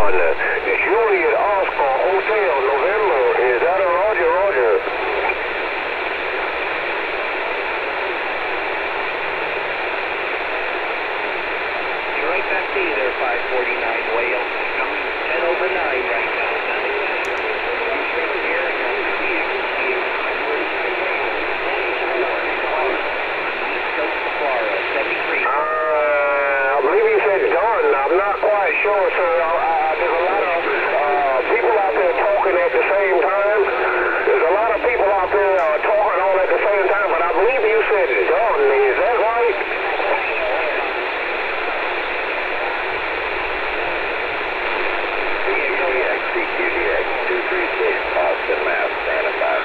Dawn. Juliet Oscar Hotel, November. Is that a Roger, Roger? Right back to you there, 549 Whale. 10 over 9 right now. I believe you said done. I'm not quite sure, sir. There's a lot of people out there talking at the same time. There's a lot of people out there talking all at the same time, but I believe you said done. Is that right? CQDX 236, Austin, Mass, standing by.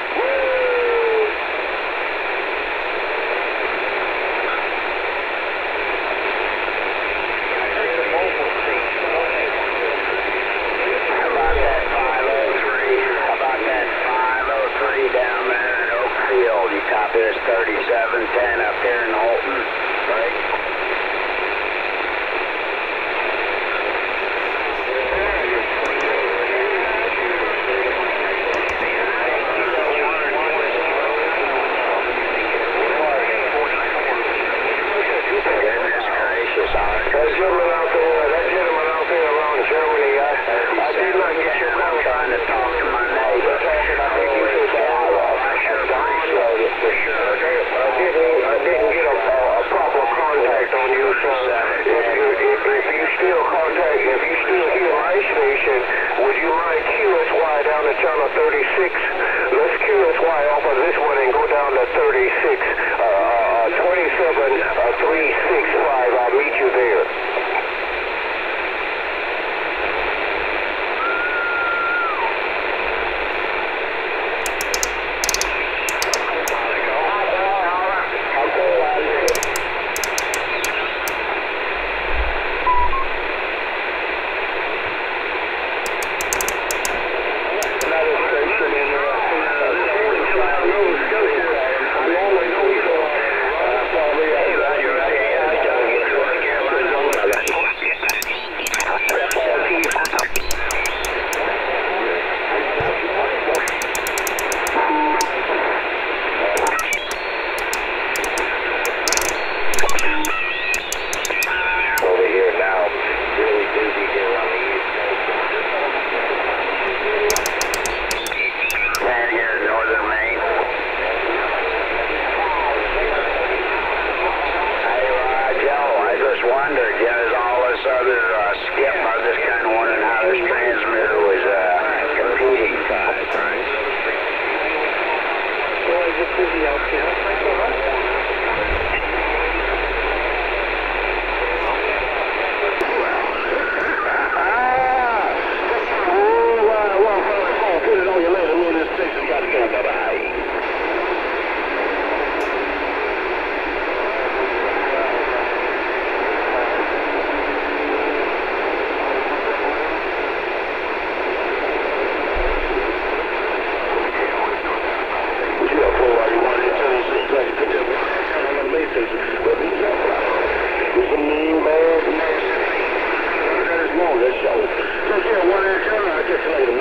Down there in Oakfield. You copy this 3710 up here in Holton, right? Goodness gracious, that gentleman out there around Germany, I did not get your call. I'm trying to talk to my neighbor. I didn't get a proper contact on you, so if you still hear my station, would you mind QSY down to channel 36? Let's QSY off of this one and go down to 36, 27365. I'll meet you there. Just here, one antenna, I just laid them